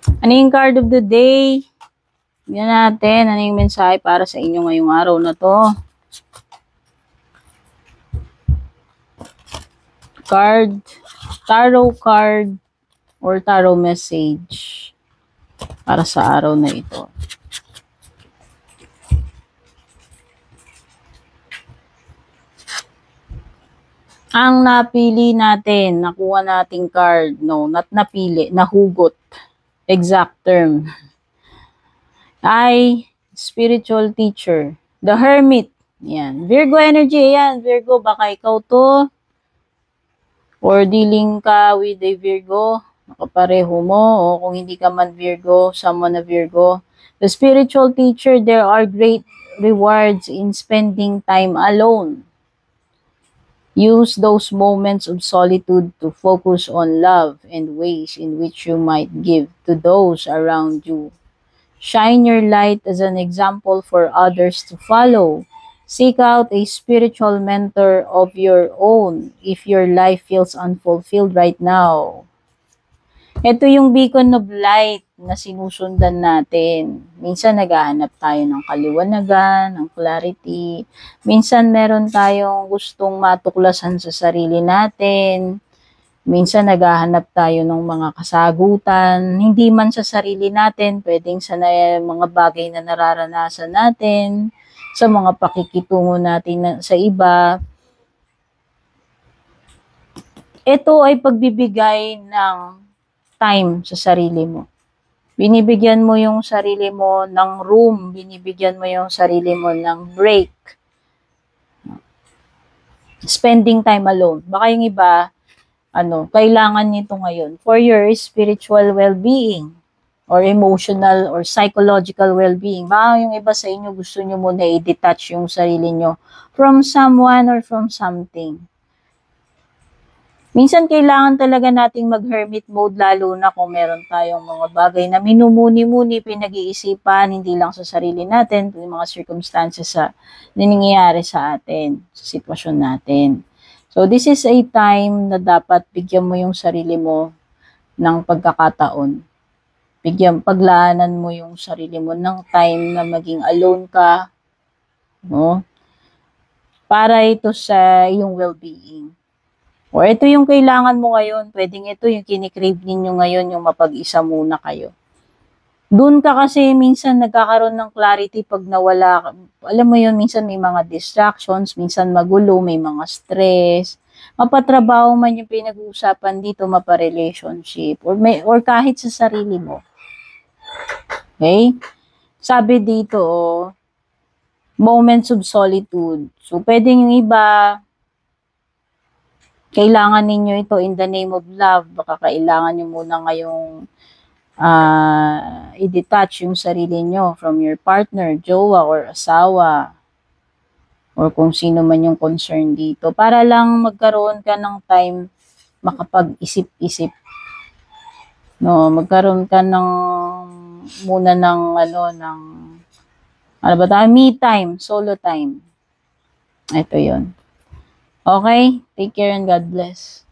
Ano yung card of the day? Yan natin. Ano yung mensahe para sa inyo ngayong araw na to? Card, tarot card, or tarot message para sa araw na ito. Ang napili natin, nakuha nating card, no, not napili, nahugot, exact term, ay spiritual teacher, the hermit. Yan, Virgo energy, yan, Virgo, baka ikaw to, or dealing ka with a Virgo, nakapareho mo, o kung hindi ka man Virgo, someone na Virgo. The spiritual teacher, there are great rewards in spending time alone. Use those moments of solitude to focus on love and ways in which you might give to those around you. Shine your light as an example for others to follow. Seek out a spiritual mentor of your own if your life feels unfulfilled right now. Ito yung beacon of light na sinusundan natin. Minsan naghahanap tayo ng kaliwanagan, ng clarity. Minsan meron tayong gustong matuklasan sa sarili natin. Minsan naghahanap tayo ng mga kasagutan. Hindi man sa sarili natin, pwedeng sa mga bagay na nararanasan natin, sa mga pakikitungo natin sa iba. Ito ay pagbibigay ng time sa sarili mo. Binibigyan mo yung sarili mo ng room, binibigyan mo yung sarili mo ng break. Spending time alone. Baka yung iba, kailangan nito ngayon for your spiritual well-being or emotional or psychological well-being. Baka yung iba sa inyo gusto nyo muna i-detach yung sarili nyo from someone or from something. Minsan kailangan talaga nating mag-hermit mode lalo na kung meron tayong mga bagay na minumuni-muni, pinag-iisipan, hindi lang sa sarili natin, yung mga circumstances na nangyayari sa atin, sa sitwasyon natin. So this is a time na dapat bigyan mo yung sarili mo ng pagkakataon. Paglaanan mo yung sarili mo ng time na maging alone ka, no? Para ito sa iyong well-being. O ito yung kailangan mo ngayon, pwedeng ito yung kinikrave ninyo ngayon, yung mapag-isa muna kayo. Doon ka kasi minsan nagkakaroon ng clarity pag nawala. Alam mo yun, minsan may mga distractions, minsan magulo, may mga stress. Mapatrabaho man yung pinag-uusapan dito, mapa-relationship, or kahit sa sarili mo. Okay? Sabi dito, moments of solitude. So, pwedeng yung iba, kailangan ninyo ito in the name of love. Baka kailangan nyo muna ngayong i-detach yung sarili nyo from your partner, jowa, or asawa, or kung sino man yung concern dito. Para lang magkaroon ka ng time makapag-isip-isip. No, magkaroon ka muna ng me time, solo time. Ito yon. Okay? Take care and God bless.